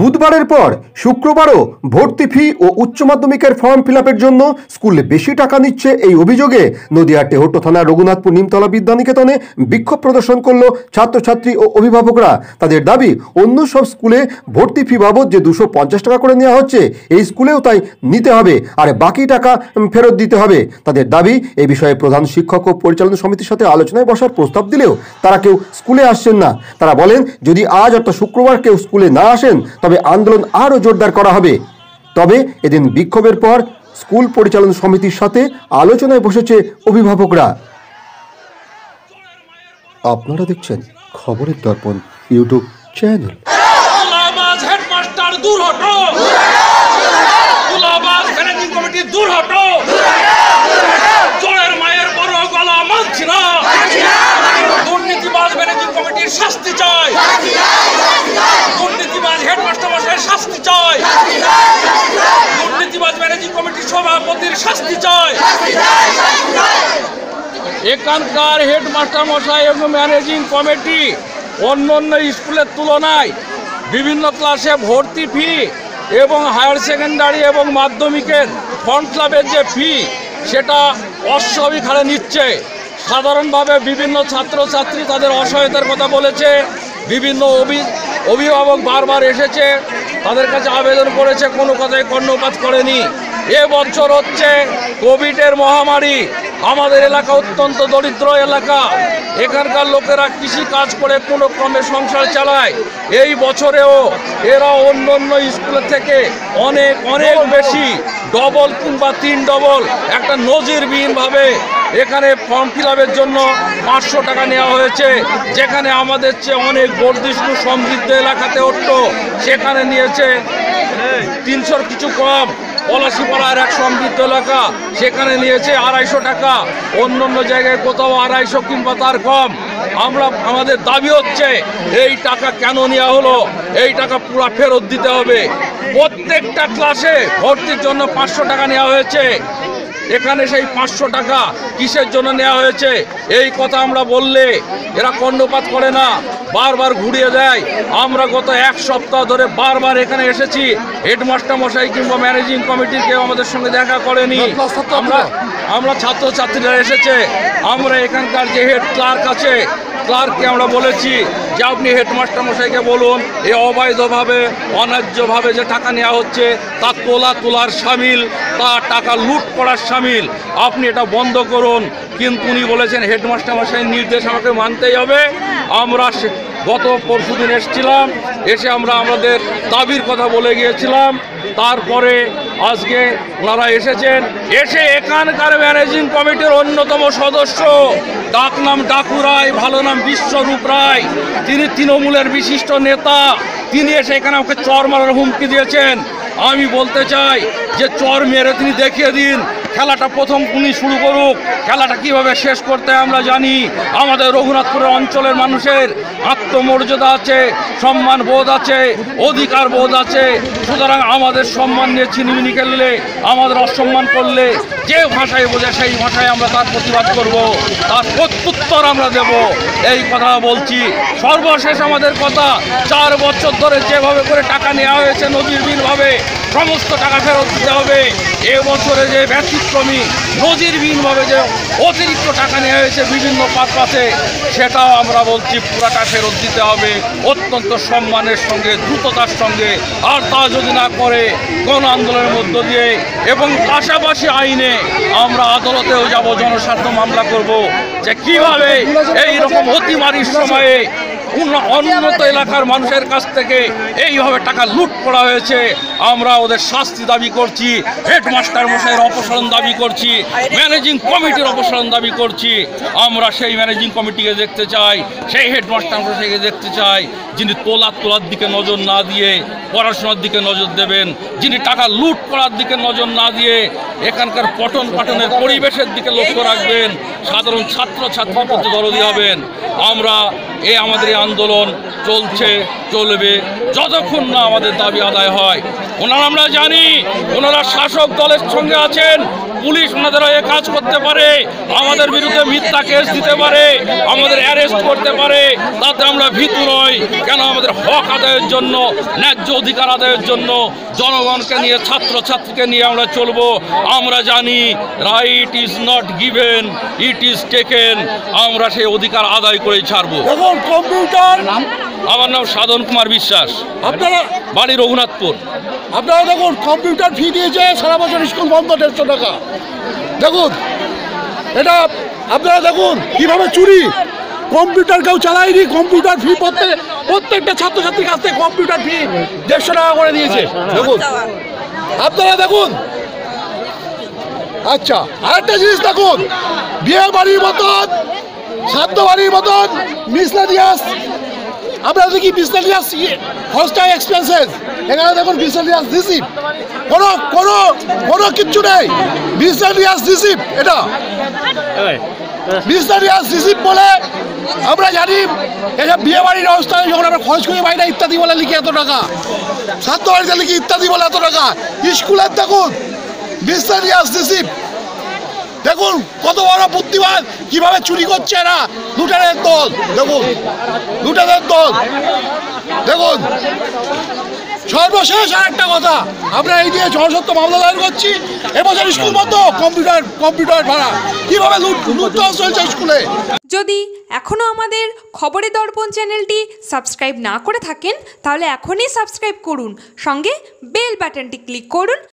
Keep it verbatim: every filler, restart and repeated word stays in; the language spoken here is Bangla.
বুধবারের পর শুক্রবারও ভর্তি ফি ও উচ্চ মাধ্যমিকের ফর্ম ফিল আপের জন্য স্কুলে বেশি টাকা নিচ্ছে এই অভিযোগে নদিয়ার টেহট্ট থানার রঘুনাথপুর নিমতলা বিদ্যানিকেতনে বিক্ষোভ প্রদর্শন করল ছাত্রছাত্রী ও অভিভাবকরা। তাদের দাবি, অন্য সব স্কুলে ভর্তি ফি বাবদ যে দুশো পঞ্চাশ টাকা করে নেওয়া হচ্ছে এই স্কুলেও তাই নিতে হবে আর বাকি টাকা ফেরত দিতে হবে। তাদের দাবি, এই বিষয়ে প্রধান শিক্ষক ও পরিচালনা সমিতির সাথে আলোচনায় বসার প্রস্তাব দিলেও তারা কেউ স্কুলে আসছেন না। তারা বলেন, যদি আজ অর্থাৎ শুক্রবার কেউ স্কুলে না আসেন তবে আন্দোলন আরও জোরদার করা হবে। তবে এদিন বিক্ষোভের পর স্কুল পরিচালনা সমিতির সাথে আলোচনায় বসেছে অভিভাবকরা। আপনারা দেখছেন খবরের দর্পণ ইউটিউব চ্যানেল। শাস্তি চাই, দুর্নীতিবাজ হেডমাস্টার মশাইয়ের শাস্তি চাই, দুর্নীতিবাজ ম্যানেজিং কমিটির সভাপতির শাস্তি চাই। এখানকার হেডমাস্টার মশাই এবং ম্যানেজিং কমিটি অন্য অন্য স্কুলের তুলনায় বিভিন্ন ক্লাসে ভর্তি ফি এবং হায়ার সেকেন্ডারি এবং মাধ্যমিকের ফর্ম ক্লাবের যে ফি সেটা অস্বাভাবিক হারে নিচ্ছে। সাধারণভাবে বিভিন্ন ছাত্রছাত্রী তাদের অসহায়তার কথা বলেছে, বিভিন্ন অভিভাবক বারবার এসেছে, তাদের কাছে আবেদন করেছে, কোনো কথায় কর্ণপাত করেনি। এবছর হচ্ছে কোভিডের মহামারী, আমাদের এলাকা অত্যন্ত দরিদ্র এলাকা, এখানকার লোকেরা কৃষি কাজ করে কোনো ক্রমে সংসার চালায়। এই বছরেও এরা অন্য অন্য স্কুলের থেকে অনেক অনেক বেশি ডবল কিংবা তিন ডবল একটা নজিরবিহীনভাবে এখানে ফর্ম ফিল আপের জন্য পাঁচশো টাকা নেওয়া হয়েছে। যেখানে আমাদের চেয়ে অনেক বর্ধিষ্ণু সমৃদ্ধ এলাকাতে অট্ট সেখানে নিয়েছে তিনশোর কিছু কম। পলাশিপাড়ার এক সমৃদ্ধ এলাকা সেখানে নিয়েছে আড়াইশো টাকা, অন্য অন্য জায়গায় কোথাও আড়াইশো কিংবা তার কম। আমরা আমাদের দাবি হচ্ছে এই টাকা কেন নেওয়া হলো, এই টাকা পুরো ফেরত দিতে হবে। প্রত্যেকটা ক্লাসে ভর্তির জন্য পাঁচশো টাকা নেওয়া হয়েছে, এখানে সেই পাঁচশো টাকা কিসের জন্য নেওয়া হয়েছে এই কথা আমরা বললে এরা কর্ণপাত করে না, বারবার ঘুরিয়ে দেয়। আমরা গত এক সপ্তাহ ধরে বারবার এখানে এসেছি, হেডমাস্টার মশাই কিংবা ম্যানেজিং কমিটির কেউ আমাদের সঙ্গে দেখা করেনি। আমরা আমরা ছাত্রছাত্রীরা এসেছে, আমরা এখানকার যে হেড ক্লার্ক আছে ক্লার্ককে আমরা বলেছি যে আপনি হেডমাস্টার মশাইকে বলুন এই অবৈধভাবে অন্যায্যভাবে যে টাকা নেওয়া হচ্ছে তা তোলা তোলার সামিল, তা টাকা লুট করার সামিল, আপনি এটা বন্ধ করুন। কিন্তু উনি বলেছেন হেডমাস্টার মশাইয়ের নির্দেশ আমাকে মানতেই হবে। আমরা গত পরশু দিন এসেছিলাম, এসে আমরা আমাদের দাবির কথা বলে গিয়েছিলাম। তারপরে আজকে ওনারা এসেছেন, এসে এখানকার ম্যানেজিং কমিটির অন্যতম সদস্য, ডাক নাম ডাকু রায়, ভালো নাম বিশ্বরূপ রায়, তিনি তৃণমূলের বিশিষ্ট নেতা, তিনি এসে এখানে আমাকে চর মারার হুমকি দিয়েছেন। আমি বলতে চাই যে চর মেরে তিনি দেখিয়ে দিন, খেলাটা প্রথম উনি শুরু করুক, খেলাটা কিভাবে শেষ করতে আমরা জানি। আমাদের রঘুনাথপুরের অঞ্চলের মানুষের আত্মমর্যাদা আছে, সম্মান বোধ আছে, অধিকার বোধ আছে। সুতরাং আমাদের সম্মান নিয়ে ছিনিমিনি খেললে, আমাদের অসম্মান করলে যে ভাষায় বোঝে সেই ভাষায় আমরা তার প্রতিবাদ করব, তার প্রত্যুত্তর আমরা দেব, এই কথা বলছি। সর্বশেষ আমাদের কথা, চার বছর ধরে যেভাবে করে টাকা নেওয়া হয়েছে নজিরবিহীনভাবে সমস্ত টাকা ফেরত দিতে হবে। এবছরে যে ব্যতিক্রমী নজিরবিহীনভাবে যে অতিরিক্ত টাকা নেওয়া হয়েছে বিভিন্ন পারপাসে, সেটাও আমরা বলছি পুরাটা ফেরত দিতে হবে অত্যন্ত সম্মানের সঙ্গে, দ্রুততার সঙ্গে। আর তা যদি না করে কোন আন্দোলনের মধ্য দিয়ে এবং পাশাপাশি আইনে আমরা আদালতেও যাব, জনস্বার্থ মামলা করব যে কিভাবে এই রকম অতিমারির সময়ে উন্নত এলাকার মানুষের কাছ থেকে এইভাবে টাকা লুট করা হয়েছে। আমরা ওদের শাস্তি দাবি করছি, হেডমাস্টার মশাইয়ের অপসারণ দাবি করছি, ম্যানেজিং কমিটির অপসারণ দাবি করছি। আমরা সেই ম্যানেজিং কমিটিকে দেখতে চাই, সেই হেডমাস্টার মশাইকে দেখতে চাই যিনি তোলা তোলার দিকে নজর না দিয়ে পড়াশোনার দিকে নজর দেবেন, যিনি টাকা লুট করার দিকে নজর না দিয়ে এখানকার পঠন পাঠনের পরিবেশের দিকে লক্ষ্য রাখবেন, সাধারণ ছাত্রছাত্রীর প্রতি দরদি হবেন। আমরা এই আমাদের আন্দোলন চলছে, চলবে যতক্ষণ না আমাদের দাবি আদায় হয়। ওনারা আমরা জানি ওনারা শাসক দলের সঙ্গে আছেন, পুলিশ ওনাদের হয়ে কাজ করতে পারে, আমাদের বিরুদ্ধে মিথ্যা কেস দিতে পারে, আমাদের অ্যারেস্ট করতে পারে, তাতে আমরা ভীতু নই। কেন আমাদের হক আদায়ের জন্য, ন্যায্য অধিকার আদায়ের জন্য জনগণকে নিয়ে, ছাত্রছাত্রীকে নিয়ে আমরা চলবো। আমরা জানি right is not given, it is taken. আমরা সেই অধিকার আদায় করেই ছাড়বো। দেখুন কম্পিউটার, আমার নাম সাধন কুমার বিশ্বাস, আপনারা বাড়ি রঘুনাথপুর। আপনারা দেখুন কম্পিউটার ফি দিয়েছে সারা বছর স্কুল বন্ধ দেড়শো টাকা। দেখুন এটা আপনারা দেখুন কিভাবে চুরি, কম্পিউটার কেউ চালায়নি, কম্পিউটার ফি প্রত্যেক প্রত্যেকটা ছাত্রছাত্রীর কাছ থেকে কম্পিউটার ফি দেড়শো টাকা করে দিয়েছে। দেখুন আপনারা দেখুন। আচ্ছা আরেকটা জিনিস দেখুন, বিয়ে বাড়ির মতন, শ্রাদ্ধ বাড়ির মতন মিসলেনিয়াস, আমরা দেখি মিসলেনিয়াস হোস্টেল এক্সপেন্সেস, এখানে দেখুন মিসলেনিয়াস রিসিপ্ট, কোনো কোনো কোনো কিচ্ছু নেই, মিসলেনিয়াস রিসিপ্ট। এটা মিসলেনিয়াস রিসিপ্ট বলে আমরা জানি এসব বিয়ে বাড়ির অবস্থায় যখন আমরা খরচ করি বাইরে ইত্যাদি বলে লিখি এত টাকা, শ্রাদ্ধ বাড়িতে লিখি ইত্যাদি বলে এত টাকা। স্কুলের দেখুন মিসলেনিয়াস রিসিপ্ট, দেখুন কত বড় বুদ্ধিমান, কিভাবে চুরি করছে এরা, লুটেরের দল। দেখুন লুটেরের দল। দেখুন সর্বশেষ আর একটা কথা, আমরা এই নিয়ে জনস্বার্থ মামলা দায়ের করছি। এবছর স্কুল বন্ধ, কম্পিউটার কম্পিউটার ভাড়া, কিভাবে লুট লুটতরাজ চলছে স্কুলে। যদি এখনও আমাদের খবরের দর্পণ চ্যানেলটি সাবস্ক্রাইব না করে থাকেন তাহলে এখনই সাবস্ক্রাইব করুন, সঙ্গে বেল বাটনটি ক্লিক করুন